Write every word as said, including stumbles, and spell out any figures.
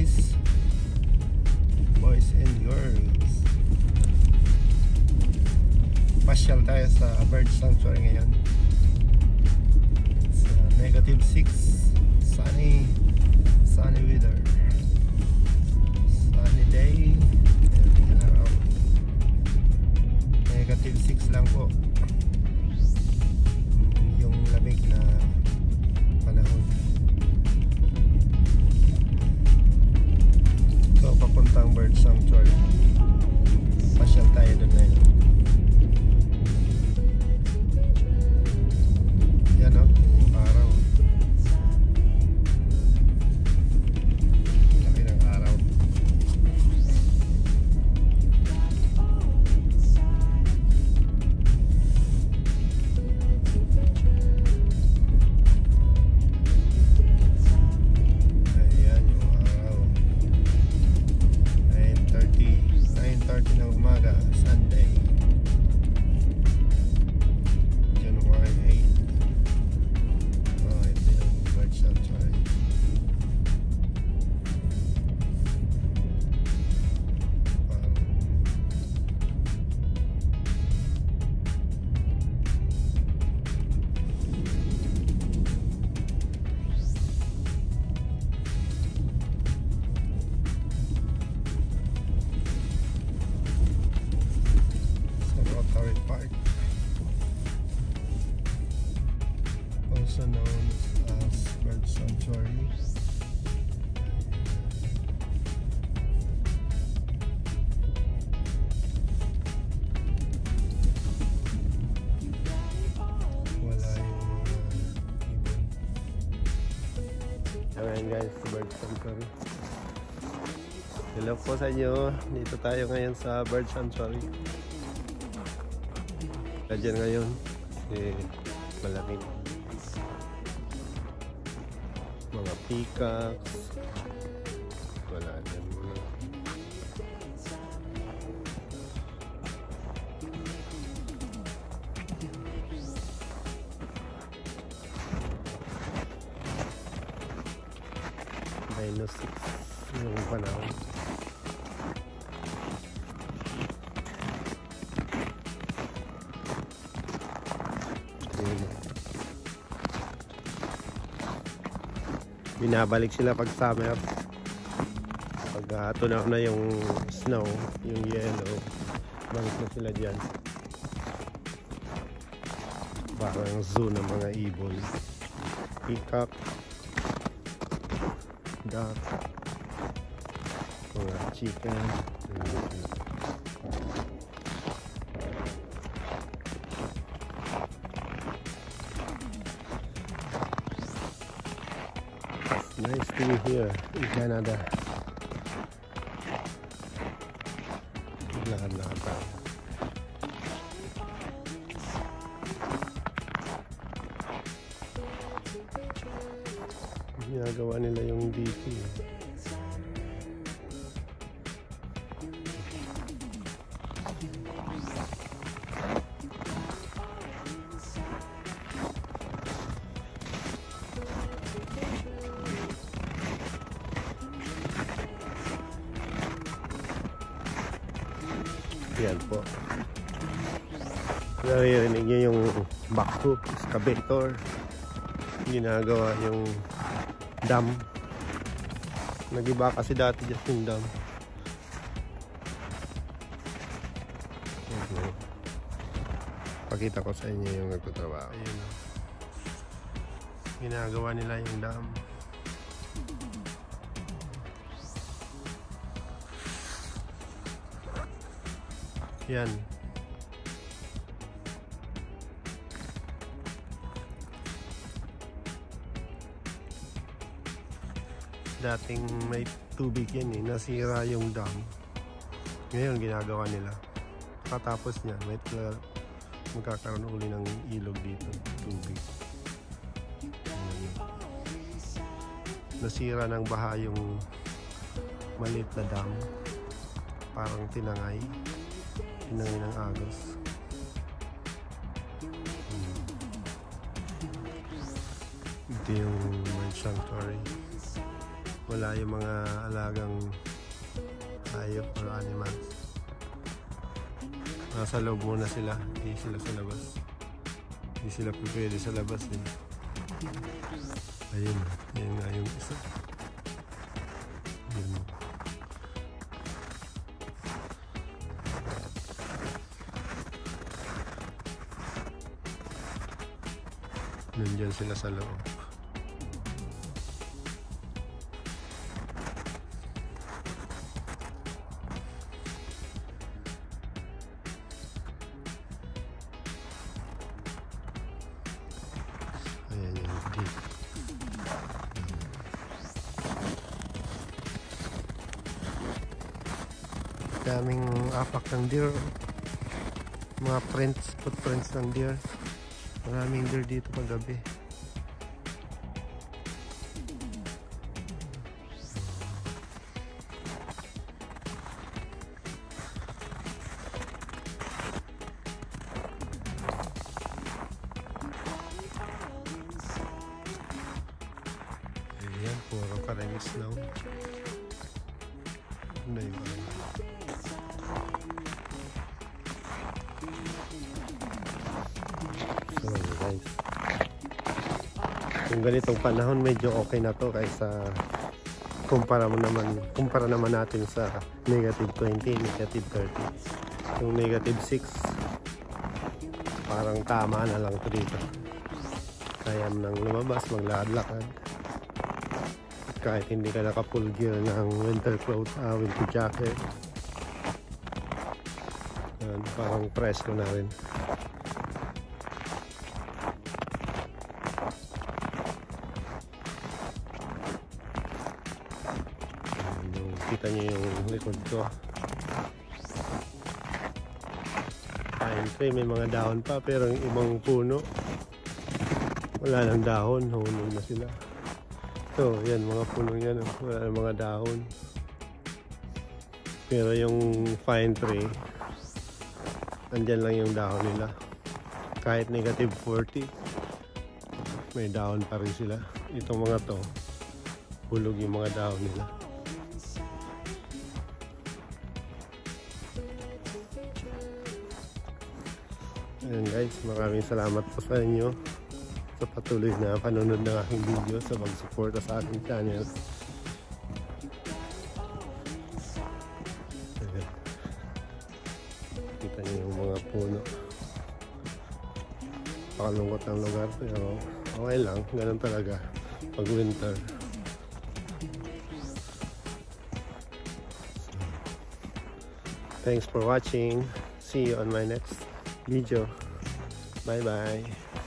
guys, boys and girls. Pasyal tayo sa bird sanctuary ngayon. It's uh, negative six, sunny, sunny weather, sunny day, and araw. Negative six lang po yung lamig na panahon. So papuntang bird sanctuary, pasyal tayo doon ngayon. Yan o, yung araw, laki ng araw. ng umaga, Sunday, January eighth. Oh, ito yung bird sanctuary. Parang Park, also known as bird sanctuary. Wala yung mga ibon. Ayan guys, bird sanctuary. Hello po sa inyo. Dito tayo ngayon sa bird sanctuary. Diyan ngayon kasi malamig. Mga peacocks, wala dyan mga minus six yung panahon. Binabalik sila pag summer, pag uh, tunaw na yung snow, yung yellow, balik na sila dyan. Parang zoo ng mga ibon, peacock, duck, mga chicken. Nice to be here in Canada. Lakad-lakad tayo. Ginagawa nila yung D P. Yan po. Naririnig nyo yung backhook, excavator. Ginagawa yung dam. Nag-iba kasi dati dyan yung dam. Okay. Pakita ko sa inyo yung nagtatrabaho. Ayun. Ginagawa nila yung dam. Yan. Dating may tubig yan eh. Nasira yung dam. Ngayon ginagawa nila. Katapos niya, may magkakaroon uli ng ilog dito. Tubig. Ayan. Nasira ng baha yung maliit na dam. Parang tinangay. Tinangay ng agos. Hmm. Ito yung bird sanctuary. wala yung mga alagang hayop or animals. Nasa loob muna sila, hindi sila sa labas. Hindi sila pwede sa labas din. Ayun, ayun nga yung isa. Ayun. Nandyan sila sa loob. Ayan yung deep. Daming apak ng deer. Mga prints, footprints ng deer. Maraming deer dito paggabi. Ayan, puro karami snow. Ano yung karami? So guys, kung ganitong panahon medyo okay na to kaysa kumpara mo naman kumpara naman natin sa negative twenty, negative thirty. Yung negative six parang tama na lang to dito. Kaya mo nang lumabas, maglakad-lakad kahit hindi ka naka full gear ng winter clothes, uh, winter jacket. Yan, parang presko na rin. Kita nyo yung likod ko. Pine tree, may mga dahon pa, pero yung ibang puno wala nang dahon, hulog na sila. So yan, mga puno yan, wala nang mga dahon. Pero yung pine tree, andyan lang yung dahon nila. Kahit negative forty, may dahon pa rin sila. Itong mga to, hulog yung mga dahon nila. Ayan guys, maraming salamat po sa inyo sa patuloy na panonood ng aking video, sa pag-suporta sa aking channel. Ayan. Kita niyo yung mga puno. Pakalungkot ng lugar, pero okay lang, ganun talaga pag winter. Thanks for watching. See you on my next video. Bye bye.